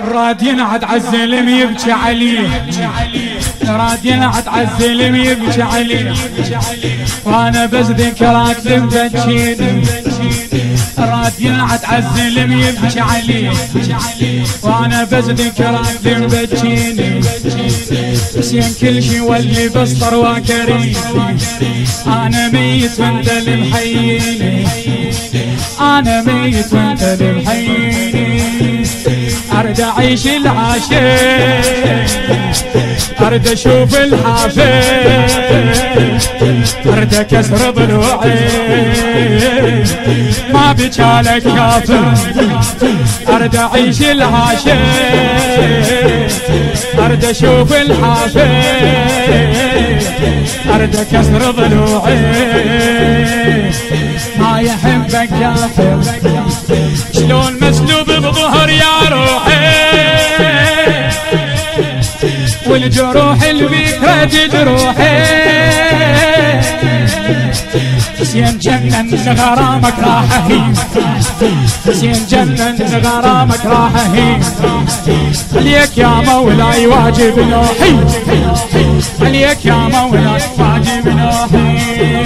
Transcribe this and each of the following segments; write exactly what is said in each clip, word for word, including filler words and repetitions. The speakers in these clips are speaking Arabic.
راد ينعد عالزلم يبكي عليه، راد ينعد عالزلم يبكي عليه، وانا بس ذكراك تبكيني. راد ينعد عالزلم يبكي عليه، وانا بس ذكراك تبكيني. حسين كل شي واللي بسطر وكريم، انا ميت وانت اللي محييني، انا ميت وانت اللي محييني. ارد اعيش العاشق، ارد اشوف الحافل، ارد اكسر ضلوعي ما بجالك كافر. ارد اعيش العاشق، ارد اشوف الحافل، ارد اكسر ضلوعي ما يحبك كافر. شلون مسلوب بظهر يا روحي، والجروح البكرة جروحي. حسين جنن غرامك راح هين، حسين جنن غرامك راح هين. عليك يا مولاي واجب نوحي، عليك يا مولاي واجب نوحي.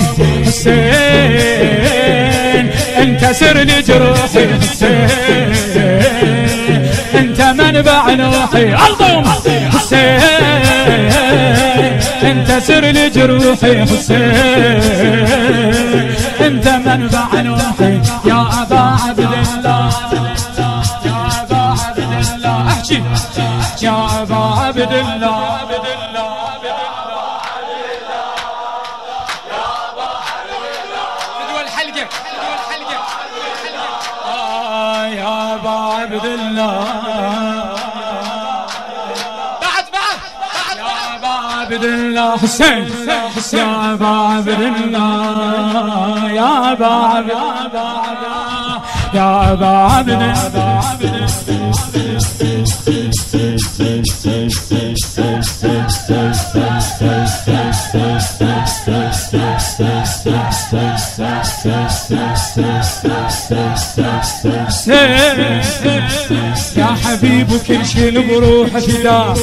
حسين انت سر لجروحي، حسين انت منبع نوحي. اللهم حسين انت سر لجروحي، حسين انت منبع نوحي. يا ابا عبد الله، يا ابا عبد الله احكي، يا ابا عبد الله، عبد الله بعد بعد يا ابا عبد الله. حسين يا ابا عبد الله، يا ابا عبد الله، يا ابا عبد الله. يا حبيب كل شي بروح فداه،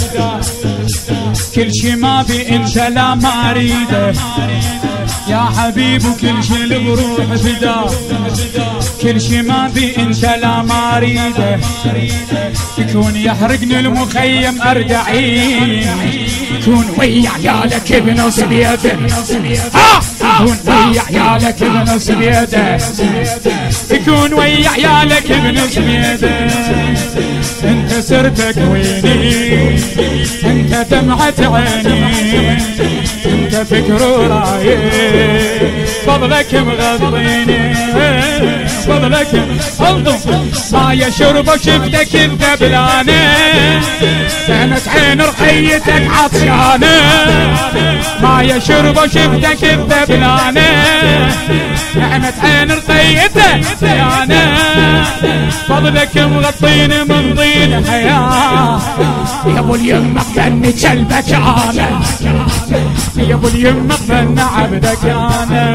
كل شي ما بي انت لا ما اريده. يا حبيب كل شي بروح فداه، كل شي ما بي انت لا ما اريده. يكون يحرقني المخيم اردعين، يكون ويا عيالك ابن صبيته، يكون ويا عيالك ابن صبيته، يكون ويا عيالك ابن صبيته. انت سرتك ويني، انت دمعة عيني، انت فكر رايق، فضلك مغضيني، فضلك الضم ما يشرب شفتك الذبلانه. كانت عين رقيتك عطشانه، ما يشرب شفتك الذبلانه. كانت عين رقيتك عطشانه، فضلك مغطيني من ضين حياه. يا ابو اليمك فني كلبك انا، يا ابو اليمك فني عبدك انا.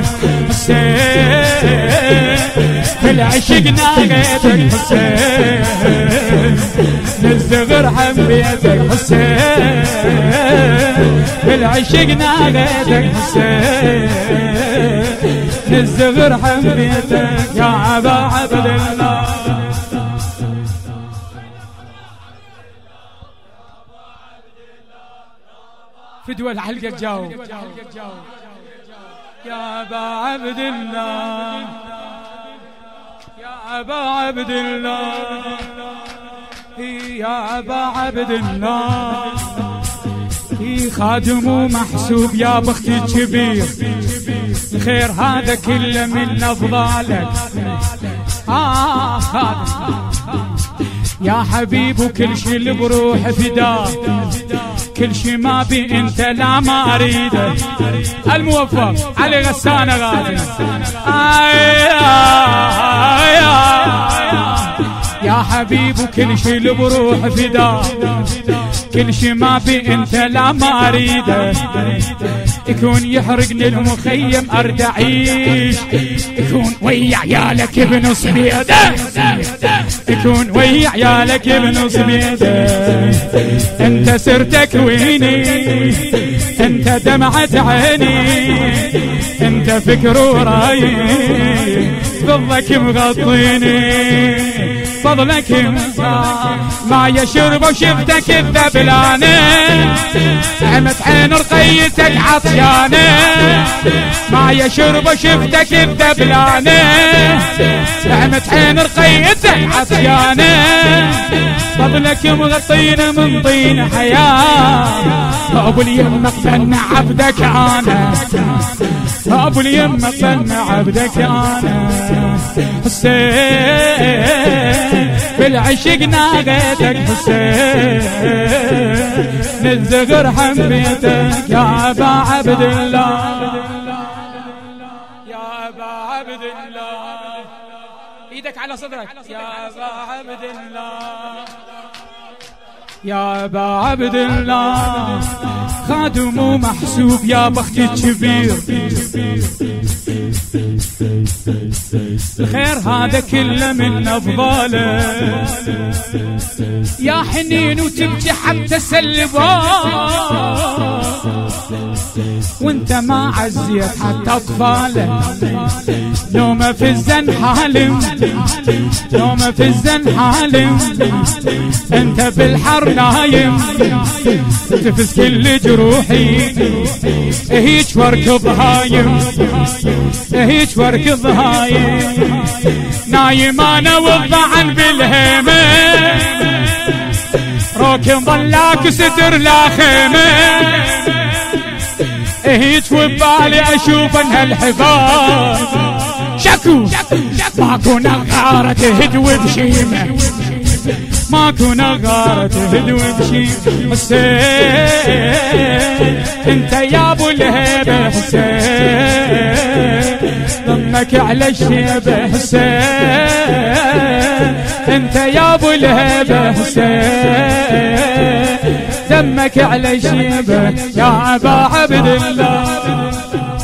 حسين في العشق ناغيتك، حسين نزغر حبيتك، حسين في العشق ناغيتك، حسين نزغر حبيتك. يا ابا عبد الله فدوى الحلقة تجاوب. يا ابا عبد الله، يا ابا عبد الله، يا ابا عبد الله. خادم ومحسوب يا بختي الكبير، الخير هذا كله من افضالك. آه خادم يا حبيب وكل شي اللي بروح فداه، كل شي ما بي انت لا ما اريده. الموفق علي غسانه غالي. يا حبيب وكل شي اللي بروح فداه، كل شي ما بي انت لا ما اريده. يكون يحرقني المخيم ارد اعيش، يكون ويا عيالك بنص بيده، يكون ويا عيالك بنص بيده. انت سرتك ويني، انت دمعة عيني، انت فكر وراي، فضلك مغطيني، فضلك مغطيني. معي شرب وشفتك الذبلانة، عمت عين رقيتك عطيانة. معي شرب وشفتك الذبلانة، عمت عين رقيتك عطيانة. فضلك مغطينا من طين حياة، ابو اليمة قبلنا عبدك انا، ابو اليمة قبلنا عبدك انا. حسين بالعشق ناغيتك، حسين نزغر حبيتك يا ابا عبد الله، يا ابا عبد الله. ايدك على صدرك يا ابا عبد الله، يا ابا عبد الله. خادم ومحسوب يا بختي الكبير، الخير هذا كله من افضاله. يا حنين وتبكي حتى سلبان، وانت ما عزيت حتى اطفاله. نومه في الزن حالم، نومه في الزن حالم، انت بالحر نايم، تفز كل جروحي. هيج وركض هايم، هيج وركض هايم، نايم انا والضعن بالهيمه، روكن ضلاك ستر لا خيمه. هيج وبالي اشوف انها الحفاظ، شكو ماكو نغارة تهدوي بشيمه، ماكو نغارة تهدوي بشيمه. حسين انت يا ابو الهيبه، حسين ضمك على الشيبه. حسين انت يا ابو الهيبه، حسين دمك على الشيبه يا ابا عبد الله.